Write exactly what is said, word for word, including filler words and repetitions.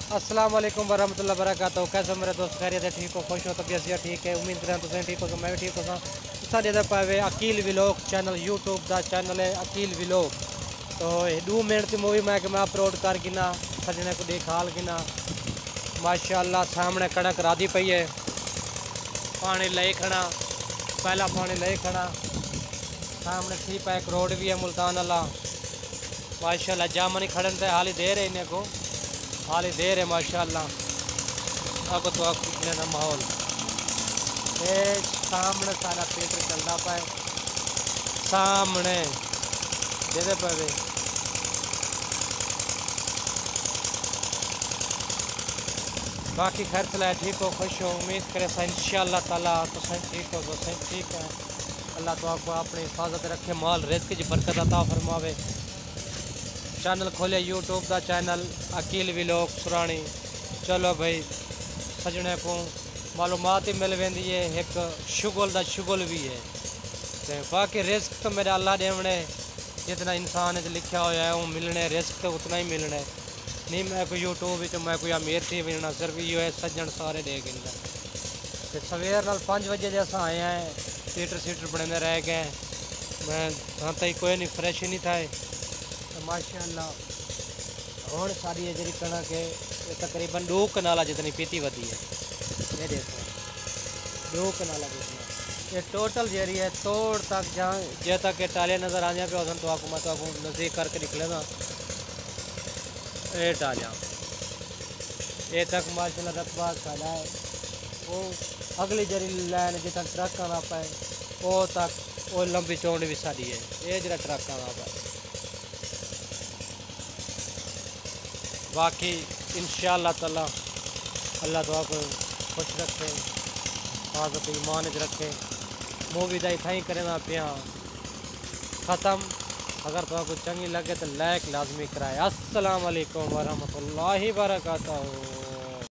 अस्सलाम वालेकुम वरहमतुल्लाहि वबरकातुहू। कैसे मेरे दोस्त, खैरियत है? ठीक हो, खुश हो? तबीयत से ठीक है? उम्मीद करें तुम ठीक हो, तो मैं भी ठीक हो। साढ़े पावे अकील व्लॉग चैनल यूट्यूब का चैनल है अकील व्लॉग। तो दो मिनट की मूवी मैं मैं अपलोड कर गिना सजने को देखाल गिना माशाअल्लाह। सामने कड़क राधी पई है, पानी ले खड़ा, पहला पानी ले खड़ा। सामने सी पैक रोड भी है मुल्तान वाला माशाअल्लाह। जामनी खड़न से हाली देर है इन्हें को, हाली देर है माशाअल्लाह। अब तो अब कितने ना माहौल ये सामने सारा थिएटर चलता पाए सामने दे पे। बाकी खैर चलाए ठीक हो, खुश हो, उम्मीद करे इंशाअल्लाह ताला तो सही ठीक हो, तो सही ठीक है। अल्लाह तो आपको अपनी हिफाजत रखे, माल रिज़्क़ की बरकत अता फरमावे। चैनल खोले यूट्यूब का चैनल अकील व्लॉग सुरानी। चलो भाई सजने को मालूमात ही मिल वेंदी है, एक शुगल का शुगल भी है। तो बाकी रिस्क तो मेरे अल्लाह देवने, जितना इंसान लिखा होया है वो मिलने, रिस्क तो उतना ही मिलने। नहीं मैं कोई यूट्यूब तो मैं कोई अमीर थी मिलना, सिर्फ यो है सज्जन सारे दे गिनना। तो सवेर नाल पाँच बजे जैसा आए हैं, सीटर सीटर बने रह गए। मैं हाँ तक कोई नहीं फ्रेश ही नहीं था। तो माशाअल्लाह हूँ सारी ये जी कणक है तकरीबन दो कनाला जितनी पीती वधी है। ये देखो दो कनाला जितना ये टोटल जेरी है तोड़ तक जहाँ जे तक ये टालियाँ नज़र आ जाए पे तो आपको मैं तो आपको नज़दीक करके निकले ना ये टालियाँ ये तक माशाल्लाह रकबा खाना है। वो अगली जरी लाइन जितना ट्रक आना पाए वो तक वो लंबी चौड़ी भी साड़ी है। ये जरा ट्रक आना पाए। बाकी इंशाअल्लाह ताला अल्लाह तो आपको खुश रखे, हिफाजत ईमान रखे। मूवी का इतना ही करना पिया ख़त्म। अगर तो आपको चंगी लगे तो लाइक लाजमी कराए। अस्सलाम वालेकुम वरहमतुल्लाहि वबरकातुहू।